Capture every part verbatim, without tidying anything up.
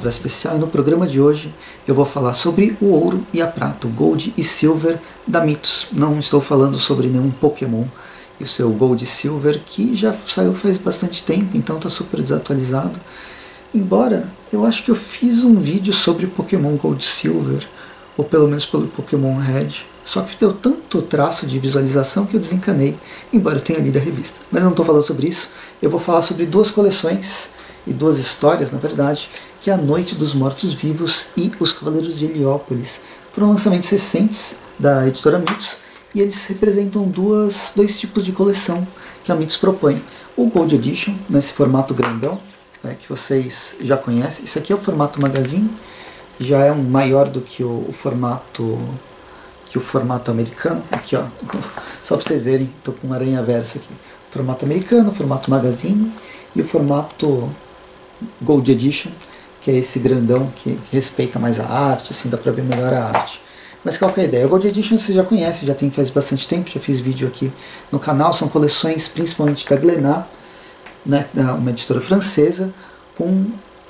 da Especial e no programa de hoje eu vou falar sobre o ouro e a prata, o Gold e Silver da Mitos. Não estou falando sobre nenhum Pokémon e o seu Gold e Silver, que já saiu faz bastante tempo, então está super desatualizado. Embora eu acho que eu fiz um vídeo sobre Pokémon Gold e Silver, ou pelo menos pelo Pokémon Red, só que deu tanto traço de visualização que eu desencanei, embora eu tenha lido a revista. Mas eu não estou falando sobre isso, eu vou falar sobre duas coleções, e duas histórias, na verdade, que é A Noite dos Mortos-Vivos e Os Cavaleiros de Heliópolis. Foram lançamentos recentes da editora Mitos, e eles representam duas, dois tipos de coleção que a Mitos propõe. O Gold Edition, nesse formato grandão, né, que vocês já conhecem. Isso aqui é o formato magazine, já é um maior do que o, o formato que o formato americano. Aqui, ó, só para vocês verem, estou com uma aranha versa aqui. Formato americano, formato magazine e o formato Gold Edition, que é esse grandão que, que respeita mais a arte, assim dá para ver melhor a arte. Mas qual que é a ideia? O Gold Edition você já conhece, já tem faz bastante tempo, já fiz vídeo aqui no canal. São coleções principalmente da Glénat, né, uma editora francesa, com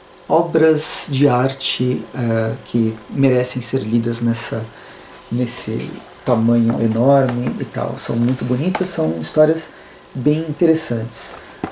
obras de arte uh, que merecem ser lidas nessa, nesse tamanho enorme e tal. São muito bonitas, são histórias bem interessantes.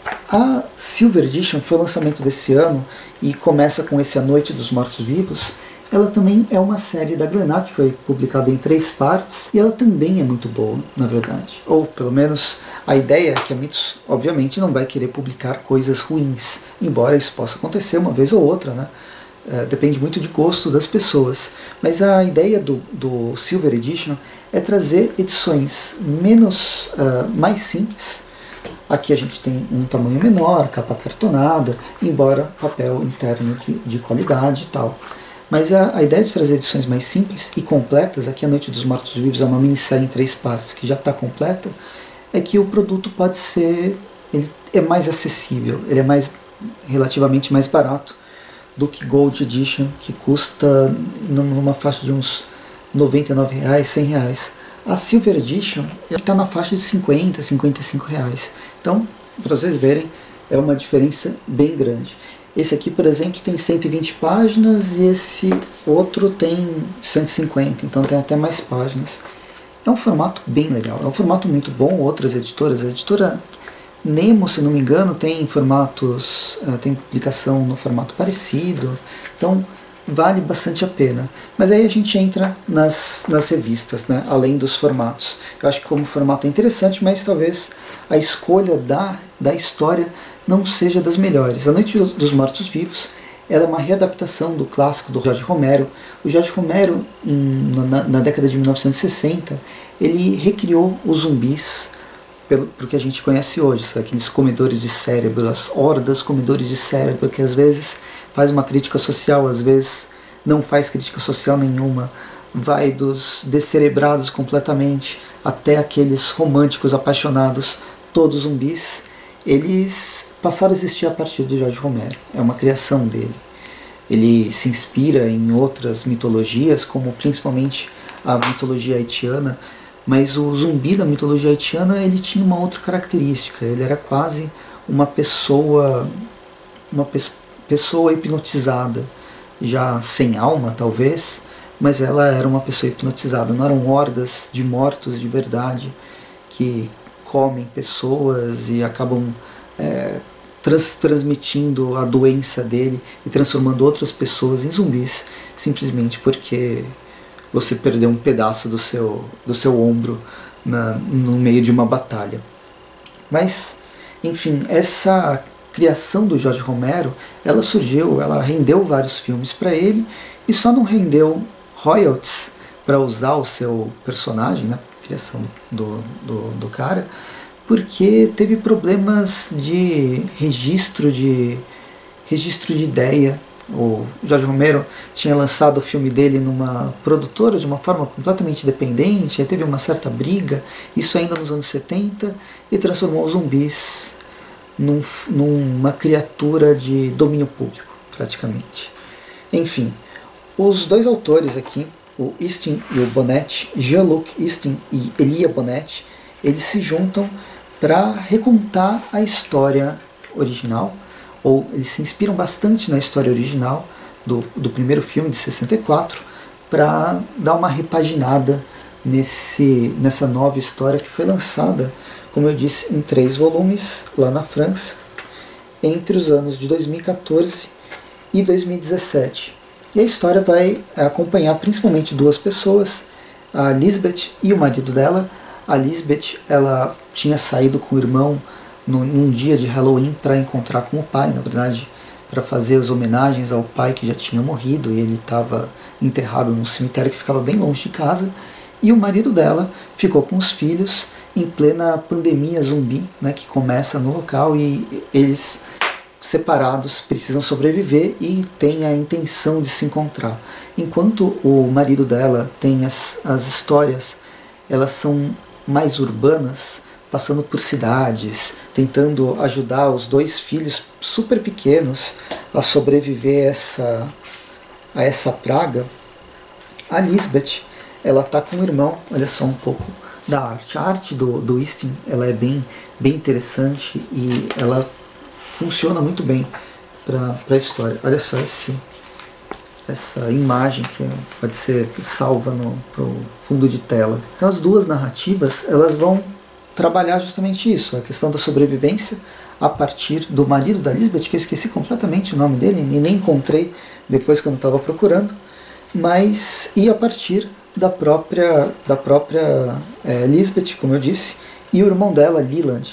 A Silver Edition foi o lançamento desse ano e começa com esse A Noite dos Mortos-Vivos. Ela também é uma série da Glénat que foi publicada em três partes e ela também é muito boa, na verdade. Ou pelo menos a ideia é que a Mitos obviamente não vai querer publicar coisas ruins, embora isso possa acontecer uma vez ou outra, né? É, depende muito de gosto das pessoas. Mas a ideia do, do Silver Edition é trazer edições menos, uh, mais simples. Aqui a gente tem um tamanho menor, capa cartonada, embora papel interno de, de qualidade e tal. Mas a, a ideia de trazer edições mais simples e completas, aqui A Noite dos Mortos-Vivos é uma minissérie em três partes que já está completa, é que o produto pode ser, ele é mais acessível, ele é mais, relativamente mais barato do que Gold Edition, que custa numa faixa de uns noventa e nove reais, cem reais. A Silver Edition está na faixa de cinquenta, cinquenta e cinco reais. Então, para vocês verem, é uma diferença bem grande. Esse aqui, por exemplo, tem cento e vinte páginas e esse outro tem cento e cinquenta, então tem até mais páginas. É um formato bem legal, é um formato muito bom. Outras editoras, a editora Nemo, se não me engano, tem formatos, tem publicação no formato parecido, então vale bastante a pena. Mas aí a gente entra nas, nas revistas, né, além dos formatos. Eu acho que como formato é interessante, mas talvez a escolha da, da história não seja das melhores. A Noite dos Mortos-Vivos ela é uma readaptação do clássico do Jorge Romero. O Jorge Romero, em, na, na década de mil novecentos e sessenta, ele recriou os zumbis pelo, pelo que a gente conhece hoje, sabe? Aqueles comedores de cérebro, as hordas comedores de cérebro, que às vezes faz uma crítica social, às vezes não faz crítica social nenhuma, vai dos descerebrados completamente até aqueles românticos apaixonados, todos zumbis. Eles passaram a existir a partir do Jorge Romero, é uma criação dele. Ele se inspira em outras mitologias, como principalmente a mitologia haitiana, mas o zumbi da mitologia haitiana ele tinha uma outra característica, ele era quase uma pessoa, uma pe pessoa hipnotizada, já sem alma talvez, mas ela era uma pessoa hipnotizada, não eram hordas de mortos de verdade que comem pessoas e acabam é, trans, transmitindo a doença dele e transformando outras pessoas em zumbis, simplesmente porque você perdeu um pedaço do seu, do seu ombro na, no meio de uma batalha. Mas, enfim, essa criação do Jorge Romero, ela surgiu, ela rendeu vários filmes para ele e só não rendeu royalties para usar o seu personagem, né, criação do, do, do cara, porque teve problemas de registro de registro de ideia. O Jorge Romero tinha lançado o filme dele numa produtora de uma forma completamente independente, aí teve uma certa briga, isso ainda nos anos setenta, e transformou os zumbis num, numa criatura de domínio público, praticamente. Enfim, os dois autores aqui, o Eastin e o Bonnet, Jean-Luc Eastin e Elia Bonnet, eles se juntam para recontar a história original, ou eles se inspiram bastante na história original, do, do primeiro filme de sessenta e quatro, para dar uma repaginada nesse, nessa nova história que foi lançada, como eu disse, em três volumes lá na França, entre os anos de dois mil e quatorze e dois mil e dezessete. E a história vai acompanhar principalmente duas pessoas, a Lisbeth e o marido dela. A Lisbeth, ela tinha saído com o irmão no, num dia de Halloween para encontrar com o pai, na verdade, para fazer as homenagens ao pai que já tinha morrido, e ele estava enterrado num cemitério que ficava bem longe de casa. E o marido dela ficou com os filhos em plena pandemia zumbi, né, que começa no local, e eles, separados, precisam sobreviver e têm a intenção de se encontrar. Enquanto o marido dela tem as, as histórias, elas são mais urbanas, passando por cidades, tentando ajudar os dois filhos super pequenos a sobreviver a essa, a essa praga. A Lisbeth, ela está com o irmão, olha só um pouco da arte. A arte do, do Easting, ela é bem, bem interessante e ela funciona muito bem para a história. Olha só esse, essa imagem que pode ser salva no pro fundo de tela. Então as duas narrativas, elas vão trabalhar justamente isso, a questão da sobrevivência a partir do marido da Lisbeth, que eu esqueci completamente o nome dele e nem encontrei depois que eu não estava procurando, mas e a partir da própria, da própria é, Lisbeth, como eu disse, e o irmão dela, Leland.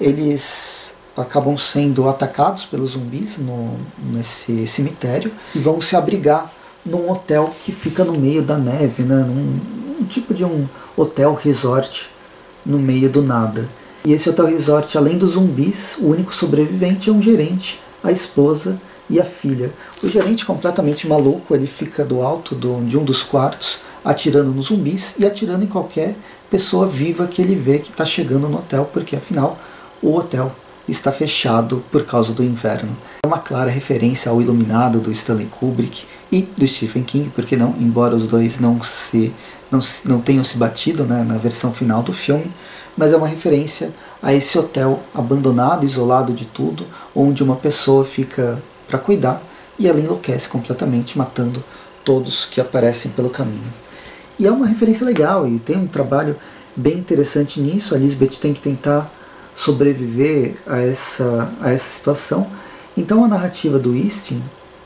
Eles acabam sendo atacados pelos zumbis no, nesse cemitério e vão se abrigar num hotel que fica no meio da neve, né? num, um tipo de um hotel resort no meio do nada. E esse hotel resort, além dos zumbis, o único sobrevivente é um gerente, a esposa e a filha. O gerente, completamente maluco, ele fica do alto do, de um dos quartos, atirando nos zumbis e atirando em qualquer pessoa viva que ele vê que está chegando no hotel, porque afinal o hotel está fechado por causa do inverno. É uma clara referência ao Iluminado do Stanley Kubrick e do Stephen King, porque não, embora os dois não, se, não, não tenham se batido, né, na versão final do filme, mas é uma referência a esse hotel abandonado, isolado de tudo, onde uma pessoa fica para cuidar e ela enlouquece completamente, matando todos que aparecem pelo caminho. E é uma referência legal e tem um trabalho bem interessante nisso. A Lisbeth tem que tentar sobreviver a essa, a essa situação. Então a narrativa do Easting,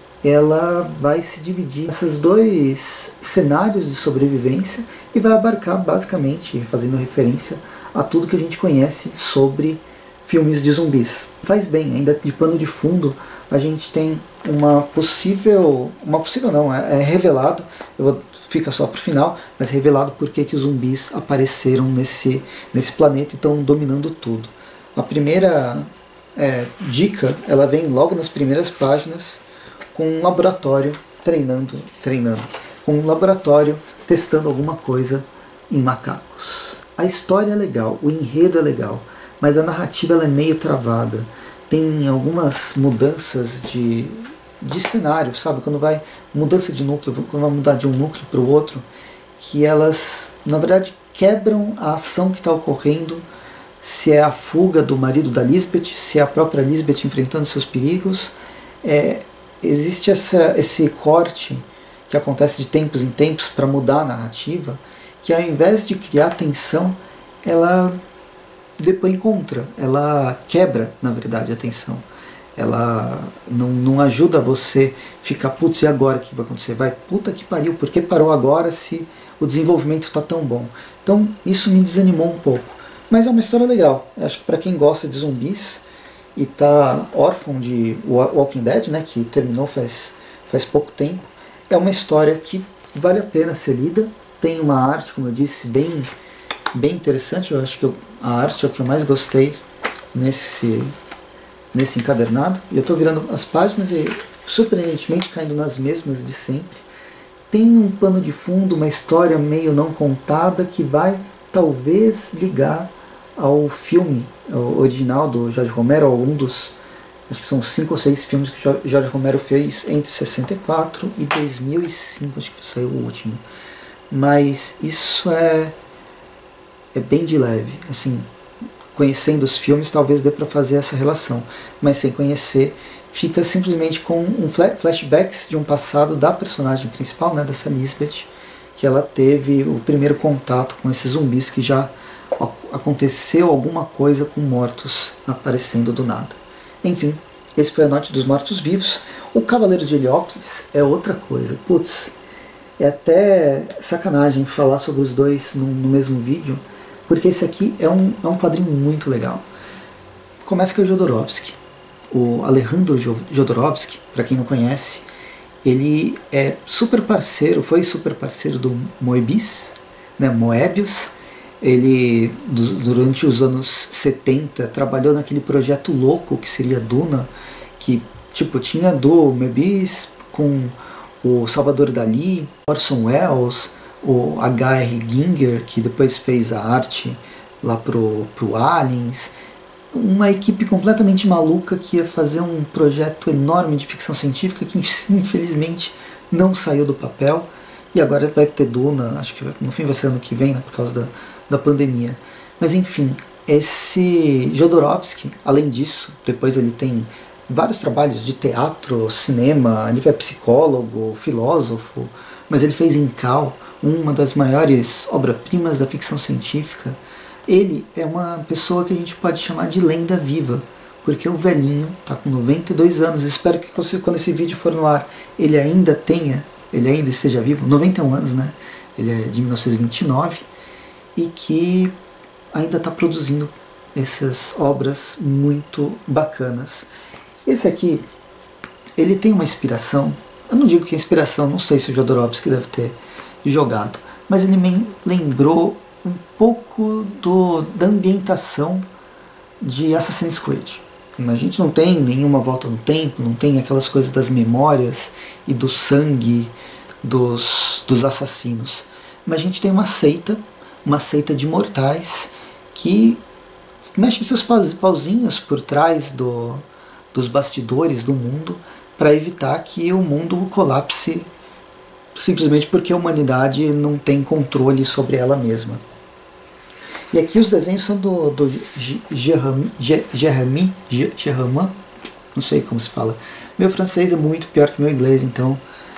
ela vai se dividir nesses dois cenários de sobrevivência e vai abarcar basicamente, fazendo referência a tudo que a gente conhece sobre filmes de zumbis. Faz bem, ainda de pano de fundo, a gente tem uma possível, uma possível não, é, é revelado, eu vou, fica só para o final, mas revelado por que que os zumbis apareceram nesse, nesse planeta e estão dominando tudo. A primeira é, dica, ela vem logo nas primeiras páginas, com um laboratório treinando, treinando, com um laboratório testando alguma coisa em macacos. A história é legal, o enredo é legal, mas a narrativa ela é meio travada. Tem algumas mudanças de, de cenário, sabe? Quando vai mudança de núcleo, quando vai mudar de um núcleo para o outro, que elas, na verdade, quebram a ação que está ocorrendo, se é a fuga do marido da Lisbeth, se é a própria Lisbeth enfrentando seus perigos. É, existe essa, esse corte que acontece de tempos em tempos para mudar a narrativa, que ao invés de criar tensão, ela depõe contra, ela quebra, na verdade, a tensão. Ela não, não ajuda você ficar, putz, e agora o que vai acontecer? Vai, puta que pariu, por que parou agora se o desenvolvimento está tão bom? Então isso me desanimou um pouco. Mas é uma história legal. Eu acho que para quem gosta de zumbis e tá órfão de Walking Dead, né, que terminou faz, faz pouco tempo, é uma história que vale a pena ser lida. Tem uma arte, como eu disse, bem, bem interessante. Eu acho que eu, a arte é o que eu mais gostei nesse, nesse encadernado. E eu estou virando as páginas e, surpreendentemente, caindo nas mesmas de sempre. Tem um pano de fundo, uma história meio não contada que vai, talvez, ligar ao filme original do Jorge Romero, algum dos, acho que são cinco ou seis filmes que o Jorge Romero fez entre sessenta e quatro e dois mil e cinco, acho que saiu o último. Mas isso é, é bem de leve, assim, Conhecendo os filmes, talvez dê para fazer essa relação, mas sem conhecer, fica simplesmente com um flashbacks de um passado da personagem principal, né, dessa Lisbeth, que ela teve o primeiro contato com esses zumbis, que já aconteceu alguma coisa com mortos aparecendo do nada. Enfim, esse foi a Noite dos Mortos-Vivos. O Cavaleiros de Heliópolis é outra coisa. Putz, é até sacanagem falar sobre os dois no, no mesmo vídeo, porque esse aqui é um, é um quadrinho muito legal. Começa com o Jodorowsky. O Alejandro Jodorowsky, para quem não conhece, ele é super parceiro, foi super parceiro do Moebius, né, Moebius. Ele, durante os anos setenta, trabalhou naquele projeto louco que seria Duna, que tipo, tinha do Moebius com o Salvador Dalí, Orson Welles, o H R. Giger, que depois fez a arte lá pro, pro Aliens. Uma equipe completamente maluca que ia fazer um projeto enorme de ficção científica que infelizmente não saiu do papel. E agora vai ter Duna, acho que no fim vai ser ano que vem, né, por causa da, da pandemia. Mas enfim, esse Jodorowsky, além disso, depois ele tem vários trabalhos de teatro, cinema, ele é psicólogo, filósofo, mas ele fez Incal, uma das maiores obras-primas da ficção científica. Ele é uma pessoa que a gente pode chamar de lenda viva, porque o velhinho está com noventa e dois anos, espero que quando esse vídeo for no ar, ele ainda tenha, ele ainda esteja vivo, noventa e um anos, né? Ele é de mil novecentos e vinte e nove, e que ainda está produzindo essas obras muito bacanas. Esse aqui, ele tem uma inspiração, eu não digo que é inspiração, não sei se o Jodorowsky deve ter jogado, mas ele me lembrou um pouco do, da ambientação de Assassin's Creed. A gente não tem nenhuma volta no tempo, não tem aquelas coisas das memórias e do sangue dos, dos assassinos, mas a gente tem uma seita, uma seita de mortais que mexe seus pauzinhos por trás do, dos bastidores do mundo para evitar que o mundo colapse simplesmente porque a humanidade não tem controle sobre ela mesma. E aqui os desenhos são do, do Geramin, Geramin, Geramin, não sei como se fala. Meu francês é muito pior que meu inglês, então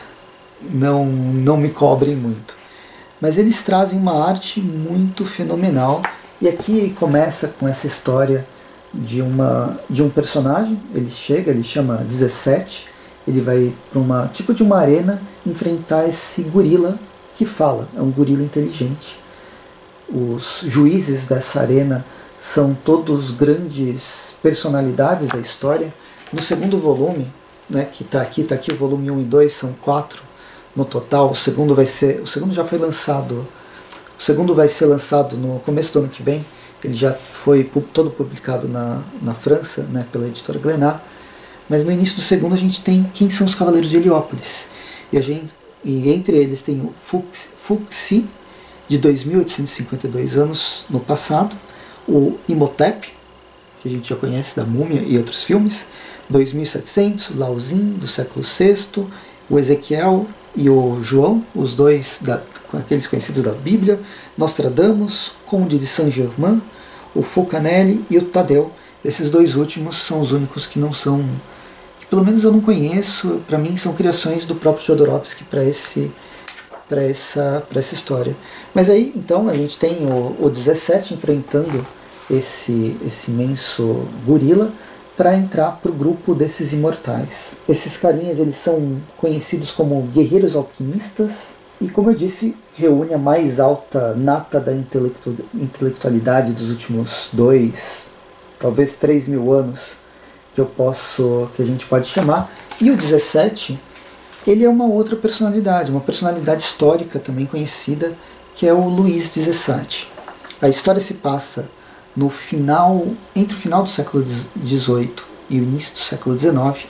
não, não me cobrem muito. Mas eles trazem uma arte muito fenomenal. E aqui começa com essa história de, uma, de um personagem. Ele chega, ele chama dezessete, ele vai para uma tipo de uma arena enfrentar esse gorila que fala, é um gorila inteligente. Os juízes dessa arena são todos grandes personalidades da história. No segundo volume, né, que está aqui, está aqui o volume um e dois, são quatro no total. O segundo vai ser, o segundo já foi lançado, o segundo vai ser lançado no começo do ano que vem. Ele já foi todo publicado na, na França, né, pela editora Glénat. Mas no início do segundo a gente tem quem são os Cavaleiros de Heliópolis. E, a gente, e entre eles tem o Fuxi, de dois mil oitocentos e cinquenta e dois anos no passado, o Imhotep, que a gente já conhece da Múmia e outros filmes, dois mil e setecentos, Lauzin, do século sexto, o Ezequiel e o João, os dois da, aqueles conhecidos da Bíblia, Nostradamus, Conde de Saint-Germain, o Fulcanelli e o Tadeu. Esses dois últimos são os únicos que não são, que pelo menos eu não conheço, para mim são criações do próprio Jodorowsky para esse para essa, para essa história. Mas aí, então, a gente tem o, o dezessete enfrentando esse, esse imenso gorila para entrar para o grupo desses imortais. Esses carinhas, eles são conhecidos como guerreiros alquimistas e, como eu disse, reúne a mais alta nata da intelectu intelectualidade dos últimos dois, talvez três mil anos que eu posso, que a gente pode chamar. E o dezessete, ele é uma outra personalidade, uma personalidade histórica também conhecida, que é o Luís dezessete. A história se passa no final, entre o final do século dezoito e o início do século dezenove.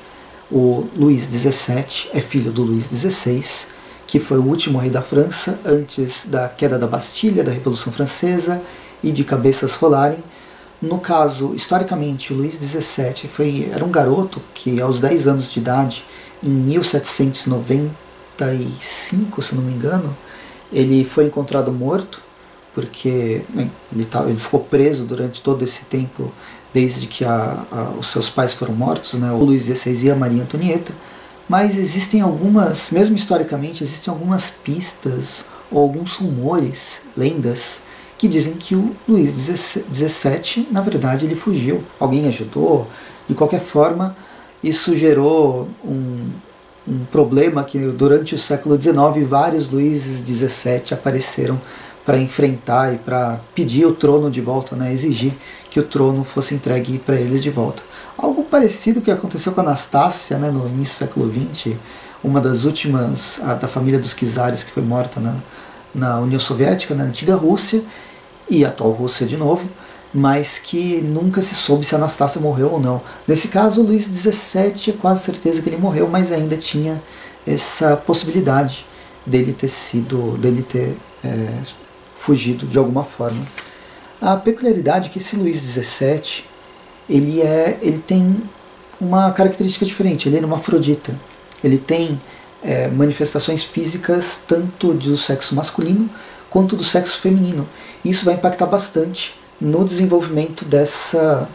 O Luís dezessete é filho do Luís dezesseis, que foi o último rei da França antes da queda da Bastilha, da Revolução Francesa e de cabeças rolarem. No caso, historicamente, o Luís dezessete foi, era um garoto que aos dez anos de idade, em mil setecentos e noventa e cinco, se não me engano, ele foi encontrado morto porque bem, ele, tá, ele ficou preso durante todo esse tempo, desde que a, a, os seus pais foram mortos, né, o Luís dezesseis e a Maria Antonieta. Mas existem algumas, mesmo historicamente, existem algumas pistas ou alguns rumores, lendas, que dizem que o Luís dezessete, na verdade, ele fugiu. Alguém ajudou. De qualquer forma, isso gerou um, um problema que durante o século dezenove vários Luíses dezessete apareceram para enfrentar e para pedir o trono de volta, né, exigir que o trono fosse entregue para eles de volta. Algo parecido que aconteceu com a Anastácia, né, no início do século vinte, uma das últimas a, da família dos czares que foi morta na, na União Soviética, na antiga Rússia, e a atual Rússia de novo, mas que nunca se soube se a Anastácia morreu ou não. Nesse caso, o Luís dezessete é quase certeza que ele morreu, mas ainda tinha essa possibilidade dele ter sido, dele ter é, fugido de alguma forma. A peculiaridade é que esse Luís dezessete, ele, é, ele tem uma característica diferente, ele é uma afrodita. Ele tem é, manifestações físicas tanto do sexo masculino quanto do sexo feminino. Isso vai impactar bastante no desenvolvimento dessa,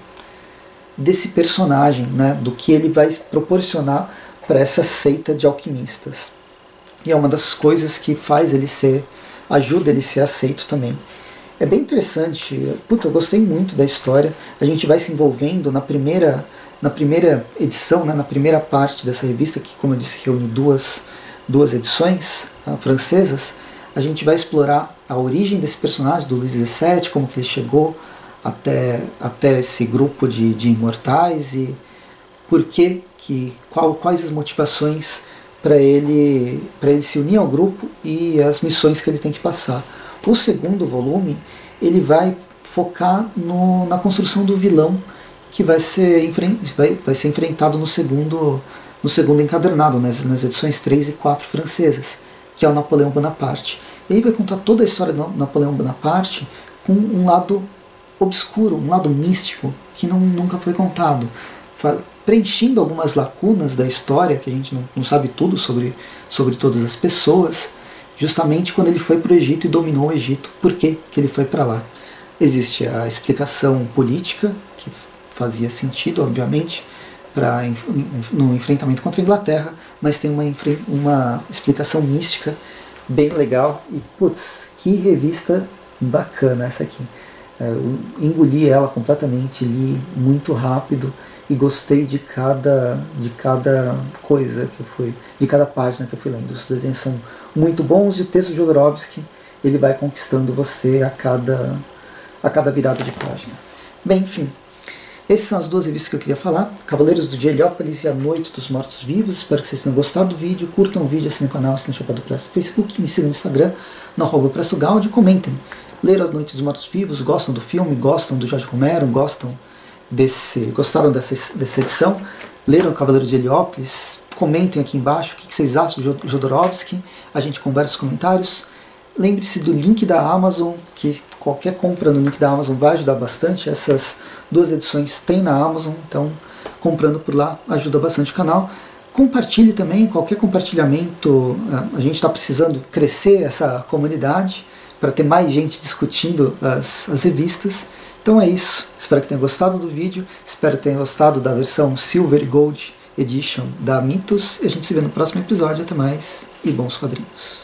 desse personagem, né, do que ele vai proporcionar para essa seita de alquimistas. E é uma das coisas que faz ele ser, ajuda ele a ser aceito também. É bem interessante, puta, eu gostei muito da história. A gente vai se envolvendo na primeira, na primeira edição, né, na primeira parte dessa revista, que, como eu disse, reúne duas, duas edições uh, francesas. A gente vai explorar a origem desse personagem, do Luís dezessete, como que ele chegou até, até esse grupo de, de imortais e por que, que qual, quais as motivações para ele, para ele se unir ao grupo e as missões que ele tem que passar. O segundo volume, ele vai focar no, na construção do vilão que vai ser, vai, vai ser enfrentado no segundo, no segundo encadernado, nas, nas edições três e quatro francesas, que é o Napoleão Bonaparte. E aí vai contar toda a história do Napoleão Bonaparte com um lado obscuro, um lado místico, que não, nunca foi contado, preenchendo algumas lacunas da história, que a gente não, não sabe tudo sobre, sobre todas as pessoas, justamente quando ele foi para o Egito e dominou o Egito. Por que que ele foi para lá? Existe a explicação política, que fazia sentido, obviamente, pra, no enfrentamento contra a Inglaterra, mas tem uma, uma explicação mística bem legal. E, putz, que revista bacana essa aqui. Eu engoli ela completamente, li muito rápido e gostei de cada, de cada coisa que eu fui, de cada página que eu fui lendo. Os desenhos são muito bons e o texto de Jodorowsky, ele vai conquistando você a cada, a cada virada de página. Bem, enfim, essas são as duas revistas que eu queria falar: Cavaleiros do Dia Heliópolis e A Noite dos Mortos Vivos. Espero que vocês tenham gostado do vídeo, curtam o vídeo, assinem o canal, assinem o Chapéu do Presto no Facebook, me sigam no Instagram, no arroba Presto Gaudi, comentem. Leram A Noite dos Mortos Vivos, gostam do filme, gostam do Jorge Romero, gostam desse, gostaram dessa, dessa edição, leram Cavaleiros de Heliópolis, comentem aqui embaixo o que vocês acham do Jodorowsky, a gente conversa nos comentários. Lembre-se do link da Amazon, que qualquer compra no link da Amazon vai ajudar bastante. Essas duas edições tem na Amazon, então comprando por lá ajuda bastante o canal. Compartilhe também, qualquer compartilhamento, a gente está precisando crescer essa comunidade para ter mais gente discutindo as, as revistas. Então é isso, espero que tenha gostado do vídeo, espero que tenha gostado da versão Silver e Gold Edition da Mitos, e a gente se vê no próximo episódio. Até mais e bons quadrinhos.